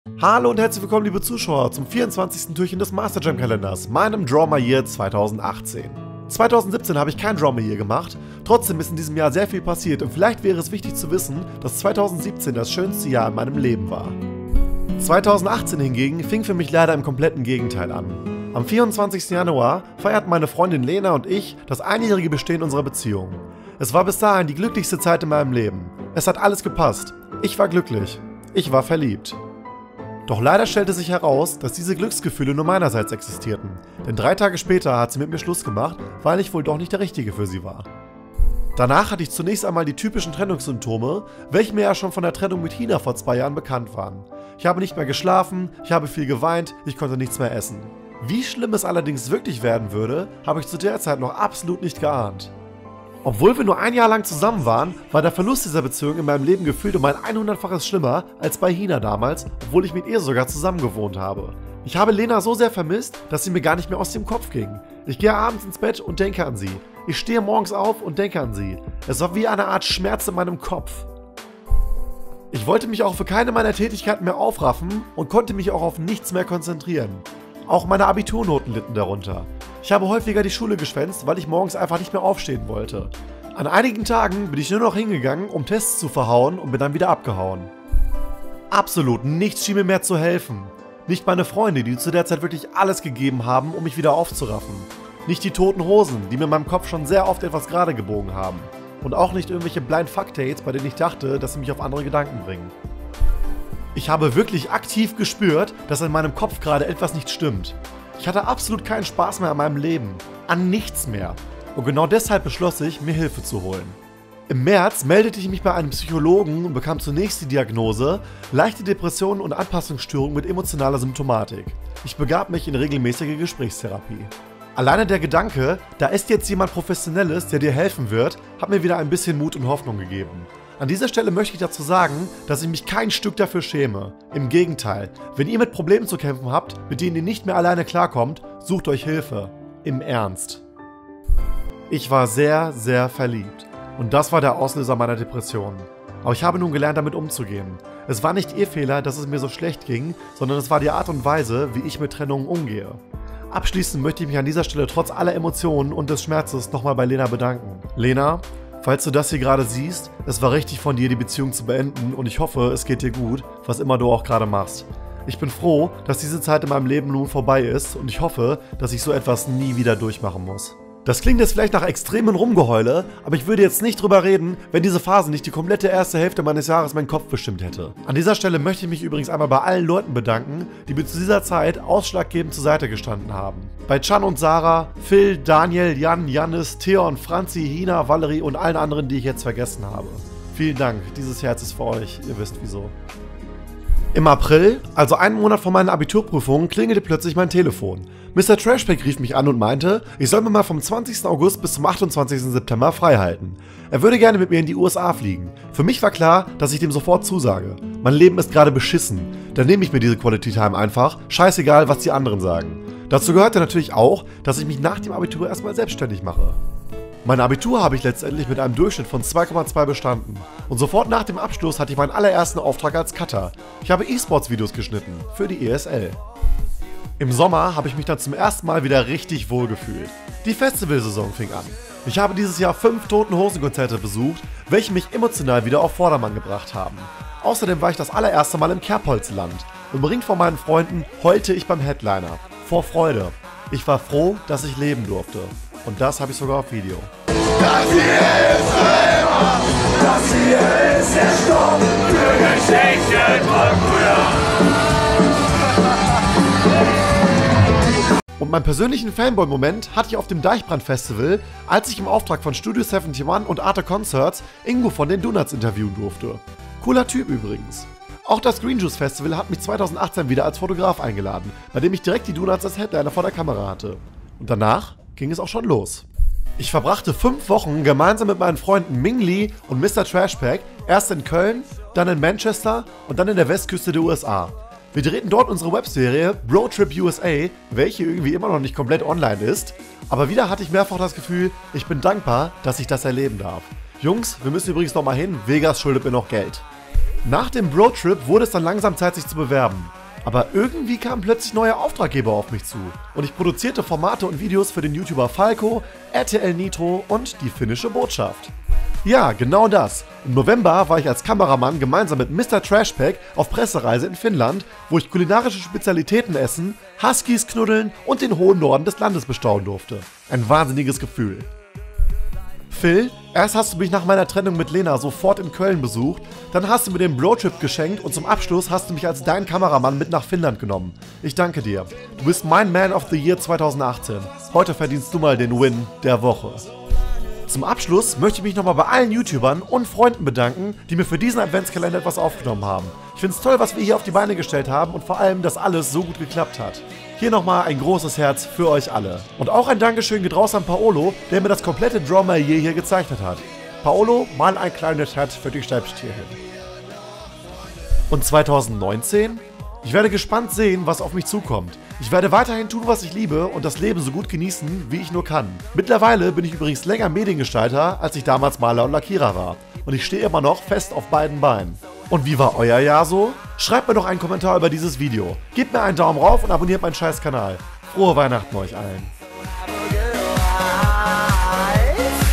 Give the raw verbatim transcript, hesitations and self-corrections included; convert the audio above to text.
Hallo und herzlich willkommen, liebe Zuschauer, zum vierundzwanzigsten Türchen des Master Jam Kalenders, meinem Draw My Year zweitausendachtzehn. zweitausendsiebzehn habe ich kein Draw My Year gemacht, trotzdem ist in diesem Jahr sehr viel passiert und vielleicht wäre es wichtig zu wissen, dass zweitausendsiebzehn das schönste Jahr in meinem Leben war. zweitausendachtzehn hingegen fing für mich leider im kompletten Gegenteil an. Am vierundzwanzigsten Januar feierten meine Freundin Lena und ich das einjährige Bestehen unserer Beziehung. Es war bis dahin die glücklichste Zeit in meinem Leben. Es hat alles gepasst. Ich war glücklich. Ich war verliebt. Doch leider stellte sich heraus, dass diese Glücksgefühle nur meinerseits existierten, denn drei Tage später hat sie mit mir Schluss gemacht, weil ich wohl doch nicht der Richtige für sie war. Danach hatte ich zunächst einmal die typischen Trennungssymptome, welche mir ja schon von der Trennung mit Hina vor zwei Jahren bekannt waren. Ich habe nicht mehr geschlafen, ich habe viel geweint, ich konnte nichts mehr essen. Wie schlimm es allerdings wirklich werden würde, habe ich zu der Zeit noch absolut nicht geahnt. Obwohl wir nur ein Jahr lang zusammen waren, war der Verlust dieser Beziehung in meinem Leben gefühlt um ein hundertfaches schlimmer als bei Hina damals, obwohl ich mit ihr sogar zusammen gewohnt habe. Ich habe Lena so sehr vermisst, dass sie mir gar nicht mehr aus dem Kopf ging. Ich gehe abends ins Bett und denke an sie. Ich stehe morgens auf und denke an sie. Es war wie eine Art Schmerz in meinem Kopf. Ich wollte mich auch für keine meiner Tätigkeiten mehr aufraffen und konnte mich auch auf nichts mehr konzentrieren. Auch meine Abiturnoten litten darunter. Ich habe häufiger die Schule geschwänzt, weil ich morgens einfach nicht mehr aufstehen wollte. An einigen Tagen bin ich nur noch hingegangen, um Tests zu verhauen und bin dann wieder abgehauen. Absolut nichts schien mir mehr zu helfen. Nicht meine Freunde, die zu der Zeit wirklich alles gegeben haben, um mich wieder aufzuraffen. Nicht die toten Hosen, die mir in meinem Kopf schon sehr oft etwas gerade gebogen haben. Und auch nicht irgendwelche Blind Fuck Dates, bei denen ich dachte, dass sie mich auf andere Gedanken bringen. Ich habe wirklich aktiv gespürt, dass in meinem Kopf gerade etwas nicht stimmt. Ich hatte absolut keinen Spaß mehr an meinem Leben. An nichts mehr. Und genau deshalb beschloss ich, mir Hilfe zu holen. Im März meldete ich mich bei einem Psychologen und bekam zunächst die Diagnose leichte Depressionen und Anpassungsstörungen mit emotionaler Symptomatik. Ich begab mich in regelmäßige Gesprächstherapie. Alleine der Gedanke, da ist jetzt jemand Professionelles, der dir helfen wird, hat mir wieder ein bisschen Mut und Hoffnung gegeben. An dieser Stelle möchte ich dazu sagen, dass ich mich kein Stück dafür schäme. Im Gegenteil, wenn ihr mit Problemen zu kämpfen habt, mit denen ihr nicht mehr alleine klarkommt, sucht euch Hilfe. Im Ernst. Ich war sehr, sehr verliebt. Und das war der Auslöser meiner Depression. Aber ich habe nun gelernt, damit umzugehen. Es war nicht ihr Fehler, dass es mir so schlecht ging, sondern es war die Art und Weise, wie ich mit Trennungen umgehe. Abschließend möchte ich mich an dieser Stelle trotz aller Emotionen und des Schmerzes nochmal bei Lena bedanken. Lena, falls du das hier gerade siehst, es war richtig von dir, die Beziehung zu beenden und ich hoffe, es geht dir gut, was immer du auch gerade machst. Ich bin froh, dass diese Zeit in meinem Leben nun vorbei ist und ich hoffe, dass ich so etwas nie wieder durchmachen muss. Das klingt jetzt vielleicht nach extremen Rumgeheule, aber ich würde jetzt nicht drüber reden, wenn diese Phase nicht die komplette erste Hälfte meines Jahres meinen Kopf bestimmt hätte. An dieser Stelle möchte ich mich übrigens einmal bei allen Leuten bedanken, die mir zu dieser Zeit ausschlaggebend zur Seite gestanden haben. Bei Can und Sarah, Phil, Daniel, Jan, Jannis, Theon, Franzi, Hina, Valerie und allen anderen, die ich jetzt vergessen habe. Vielen Dank, dieses Herz ist für euch, ihr wisst wieso. Im April, also einen Monat vor meinen Abiturprüfungen, klingelte plötzlich mein Telefon. Mister Trashpack rief mich an und meinte, ich soll mir mal vom zwanzigsten August bis zum achtundzwanzigsten September frei halten. Er würde gerne mit mir in die U S A fliegen. Für mich war klar, dass ich dem sofort zusage. Mein Leben ist gerade beschissen. Dann nehme ich mir diese Quality Time einfach, scheißegal, was die anderen sagen. Dazu gehörte natürlich auch, dass ich mich nach dem Abitur erstmal selbstständig mache. Mein Abitur habe ich letztendlich mit einem Durchschnitt von zwei Komma zwei bestanden. Und sofort nach dem Abschluss hatte ich meinen allerersten Auftrag als Cutter. Ich habe E-Sports-Videos geschnitten, für die E S L. Im Sommer habe ich mich dann zum ersten Mal wieder richtig wohl gefühlt. Die Festivalsaison fing an. Ich habe dieses Jahr fünf Toten-Hosen-Konzerte besucht, welche mich emotional wieder auf Vordermann gebracht haben. Außerdem war ich das allererste Mal im Kerbholzland. Umringt von meinen Freunden heulte ich beim Headliner. Vor Freude. Ich war froh, dass ich leben durfte. Und das habe ich sogar auf Video. Das hier ist für immer, das hier ist der Stopp für Geschichten von früher. Und meinen persönlichen Fanboy-Moment hatte ich auf dem Deichbrand-Festival, als ich im Auftrag von Studio einundsiebzig und Arte Concerts Ingo von den Donuts interviewen durfte. Cooler Typ übrigens. Auch das Green Juice Festival hat mich zweitausendachtzehn wieder als Fotograf eingeladen, bei dem ich direkt die Donuts als Headliner vor der Kamera hatte. Und danach ging es auch schon los. Ich verbrachte fünf Wochen gemeinsam mit meinen Freunden Ming Lee und Mister Trashpack, erst in Köln, dann in Manchester und dann in der Westküste der U S A. Wir drehten dort unsere Webserie Roadtrip U S A, welche irgendwie immer noch nicht komplett online ist, aber wieder hatte ich mehrfach das Gefühl, ich bin dankbar, dass ich das erleben darf. Jungs, wir müssen übrigens noch mal hin, Vegas schuldet mir noch Geld. Nach dem Bro-Trip wurde es dann langsam Zeit, sich zu bewerben. Aber irgendwie kamen plötzlich neue Auftraggeber auf mich zu und ich produzierte Formate und Videos für den YouTuber Falco, R T L Nitro und die finnische Botschaft. Ja, genau das. Im November war ich als Kameramann gemeinsam mit Mister Trashpack auf Pressereise in Finnland, wo ich kulinarische Spezialitäten essen, Huskies knuddeln und den hohen Norden des Landes bestaunen durfte. Ein wahnsinniges Gefühl. Phil, erst hast du mich nach meiner Trennung mit Lena sofort in Köln besucht, dann hast du mir den Bro-Trip geschenkt und zum Abschluss hast du mich als dein Kameramann mit nach Finnland genommen. Ich danke dir. Du bist mein Man of the Year zweitausendachtzehn. Heute verdienst du mal den Win der Woche. Zum Abschluss möchte ich mich nochmal bei allen YouTubern und Freunden bedanken, die mir für diesen Adventskalender etwas aufgenommen haben. Ich finde es toll, was wir hier auf die Beine gestellt haben und vor allem, dass alles so gut geklappt hat. Hier nochmal ein großes Herz für euch alle. Und auch ein Dankeschön geht raus an Paolo, der mir das komplette Drama hier, hier gezeichnet hat. Paolo, mal ein kleines Herz für dich selbst hierhin. Und zweitausendneunzehn? Ich werde gespannt sehen, was auf mich zukommt. Ich werde weiterhin tun, was ich liebe und das Leben so gut genießen, wie ich nur kann. Mittlerweile bin ich übrigens länger Mediengestalter, als ich damals Maler und Lackierer war. Und ich stehe immer noch fest auf beiden Beinen. Und wie war euer Jahr so? Schreibt mir doch einen Kommentar über dieses Video. Gebt mir einen Daumen rauf und abonniert meinen scheiß Kanal. Frohe Weihnachten euch allen.